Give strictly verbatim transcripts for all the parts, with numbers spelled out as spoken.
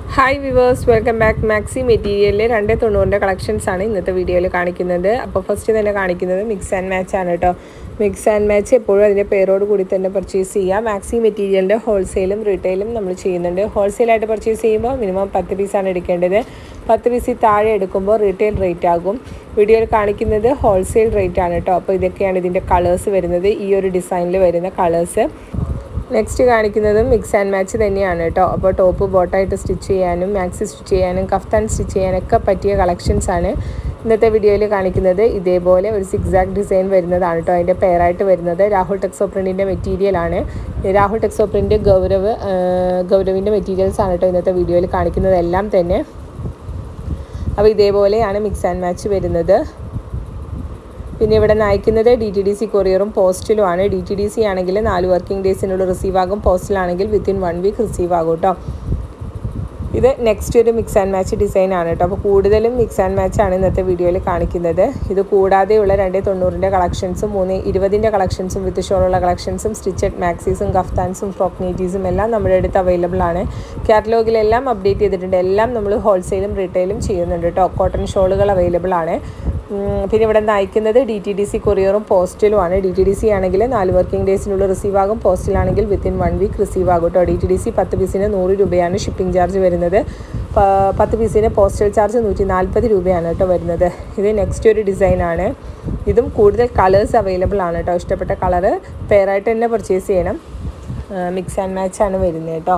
Hi viewers, welcome back. Maxi മെറ്റീരിയലിലെ രണ്ട് തൊണ്ണൂറിൻ്റെ കളക്ഷൻസാണ് ഇന്നത്തെ വീഡിയോയിൽ കാണിക്കുന്നത്. അപ്പോൾ ഫസ്റ്റ് തന്നെ കാണിക്കുന്നത് മിക്സ് ആൻഡ് മാച്ച് ആണ് കേട്ടോ. മിക്സ് ആൻഡ് മാച്ച് എപ്പോഴും അതിൻ്റെ പേരോട് കൂടി തന്നെ പർച്ചേസ് ചെയ്യുക. മാക്സി മെറ്റീരിയലിൻ്റെ ഹോൾസെയിലും റീറ്റെയിലും നമ്മൾ ചെയ്യുന്നുണ്ട്. ഹോൾസെയിലായിട്ട് പർച്ചേസ് ചെയ്യുമ്പോൾ മിനിമം പത്ത് പീസാണ് എടുക്കേണ്ടത്. പത്ത് പീസിൽ താഴെ എടുക്കുമ്പോൾ റീറ്റെയിൽ റേറ്റ് ആകും. വീഡിയോയിൽ കാണിക്കുന്നത് ഹോൾസെയിൽ റേറ്റ് ആണ് കേട്ടോ. അപ്പോൾ ഇതൊക്കെയാണ് ഇതിൻ്റെ കളേഴ്സ് വരുന്നത്, ഈ ഒരു ഡിസൈനിൽ വരുന്ന കളേഴ്സ്. നെക്സ്റ്റ് കാണിക്കുന്നതും മിക്സ് ആൻഡ് മാച്ച് തന്നെയാണ് കേട്ടോ. അപ്പോൾ ടോപ്പ് ബോട്ടായിട്ട് സ്റ്റിച്ച് ചെയ്യാനും മാക്സി സ്റ്റിച്ച് ചെയ്യാനും കഫ്താൻ സ്റ്റിച്ച് ചെയ്യാനൊക്കെ പറ്റിയ കളക്ഷൻസാണ് ഇന്നത്തെ വീഡിയോയിൽ കാണിക്കുന്നത്. ഇതേപോലെ ഒരു സിക്സാക് ഡിസൈൻ വരുന്നതാണ് കേട്ടോ. അതിൻ്റെ പെയറായിട്ട് വരുന്നത് രാഹുൽ ടെക്സോ പ്രിൻറ്റിൻ്റെ മെറ്റീരിയലാണ്. രാഹുൽ ടെക്സോ പ്രിൻറ്റ് ഗൗരവ് ഗൗരവിൻ്റെ മെറ്റീരിയൽസ് ആണ് കേട്ടോ ഇന്നത്തെ വീഡിയോയിൽ കാണിക്കുന്നതെല്ലാം തന്നെ. അപ്പോൾ ഇതേപോലെയാണ് മിക്സ് ആൻഡ് മാച്ച് വരുന്നത്. പിന്നെ ഇവിടെ നയിക്കുന്നത് ഡി ടി ഡി സി കൊറിയറും പോസ്റ്റിലുമാണ്. ഡി ടി ഡി സി ആണെങ്കിൽ നാല് വർക്കിംഗ് ഡേയ്സിനുള്ളിൽ റിസീവ് ആകും. പോസ്റ്റിലാണെങ്കിൽ വിത്തിൻ വൺ വീക്ക് റിസീവ് ആകും കേട്ടോ. ഇത് നെക്സ്റ്റ് ഒരു മിക്സ് ആൻഡ് മാച്ച് ഡിസൈൻ ആണ് കേട്ടോ. അപ്പോൾ കൂടുതലും മിക്സ് ആൻഡ് മാച്ച് ആണ് ഇന്നത്തെ വീഡിയോയിൽ കാണിക്കുന്നത്. ഇത് കൂടാതെയുള്ള രണ്ട് തൊണ്ണൂറിൻ്റെ കളക്ഷൻസും മൂന്ന് ഇരുപതിൻ്റെ കളക്ഷൻസും വിത്ത് ഷോളുള്ള കളക്ഷൻസും സ്റ്റിച്ചഡ് മാക്സീസും കഫ്താൻസും ഫ്രോക്ക് നീറ്റീസും എല്ലാം നമ്മുടെ അടുത്ത് അവൈലബിൾ ആണ്. കാറ്റലോഗിലെല്ലാം അപ്ഡേറ്റ് ചെയ്തിട്ടുണ്ട്. എല്ലാം നമ്മൾ ഹോൾസെയിലും റീറ്റെയിലും ചെയ്യുന്നുണ്ട് കേട്ടോ. കോട്ടൺ ഷോളുകൾ അവൈലബിൾ ആണ്. പിന്നെ ഇവിടെ നയിക്കുന്നത് ഡി ടി ഡി സി കൊറിയറും പോസ്റ്റിലുമാണ്. ഡി ടി ഡി സി ആണെങ്കിൽ നാല് വർക്കിംഗ് ഡേയ്സിനുള്ളിൽ റിസീവ് ആകും. പോസ്റ്റിലാണെങ്കിൽ വിത്തിൻ വൺ വീക്ക് റിസീവ് ആകും കേട്ടോ. ഡി ടി ഡി സി പത്ത് പീസിന് നൂറ് രൂപയാണ് ഷിപ്പിംഗ് ചാർജ് വരുന്നത്. പത്ത് പീസിന് പോസ്റ്റൽ ചാർജ് നൂറ്റി നാൽപ്പത് രൂപയാണ് കേട്ടോ വരുന്നത്. ഇത് നെക്സ്റ്റ് ഒരു ഡിസൈനാണ്. ഇതും കൂടുതൽ കളേഴ്സ് അവൈലബിൾ ആണ് കേട്ടോ. ഇഷ്ടപ്പെട്ട കളറ് പെയറായിട്ട് തന്നെ പർച്ചേസ് ചെയ്യണം. മിക്സ് ആൻഡ് മാച്ചാണ് വരുന്നത് കേട്ടോ.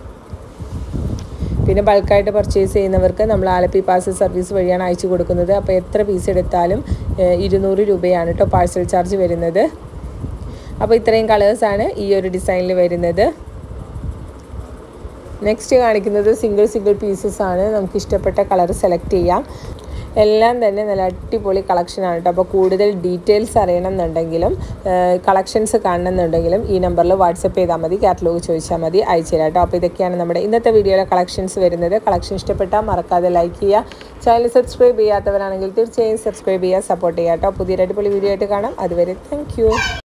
പിന്നെ ബൾക്കായിട്ട് പർച്ചേസ് ചെയ്യുന്നവർക്ക് നമ്മൾ ആലപ്പി പാഴ്സൽ സർവീസ് വഴിയാണ് അയച്ചു കൊടുക്കുന്നത്. അപ്പോൾ എത്ര പീസ് എടുത്താലും ഇരുന്നൂറ് രൂപയാണ് കേട്ടോ പാഴ്സൽ ചാർജ് വരുന്നത്. അപ്പോൾ ഇത്രയും കളേഴ്സാണ് ഈ ഒരു ഡിസൈനിൽ വരുന്നത്. നെക്സ്റ്റ് കാണിക്കുന്നത് സിംഗിൾ സിംഗിൾ പീസസ് ആണ്. നമുക്ക് ഇഷ്ടപ്പെട്ട കളർ സെലക്ട് ചെയ്യാം. എല്ലാം തന്നെ നല്ല അടിപൊളി കളക്ഷനാണ് കേട്ടോ. അപ്പോൾ കൂടുതൽ ഡീറ്റെയിൽസ് അറിയണം എന്നുണ്ടെങ്കിലും കളക്ഷൻസ് കാണണമെന്നുണ്ടെങ്കിലും ഈ നമ്പറിൽ വാട്സപ്പ് ചെയ്താൽ മതി. കാറ്റലോഗ് ചോദിച്ചാൽ മതി, അയച്ചു തരാം കേട്ടോ. അപ്പോൾ ഇതൊക്കെയാണ് നമ്മുടെ ഇന്നത്തെ വീഡിയോയിലെ കളക്ഷൻസ് വരുന്നത്. കളക്ഷൻ ഇഷ്ടപ്പെട്ടാൽ മറക്കാതെ ലൈക്ക് ചെയ്യുക. ചാനൽ സബ്സ്ക്രൈബ് ചെയ്യാത്തവരാണെങ്കിൽ തീർച്ചയായും സബ്സ്ക്രൈബ് ചെയ്യുക, സപ്പോർട്ട് ചെയ്യുക കേട്ടോ. പുതിയൊരു അടിപൊളി വീഡിയോ ആയിട്ട് കാണാം. അതുവരെ താങ്ക് യു.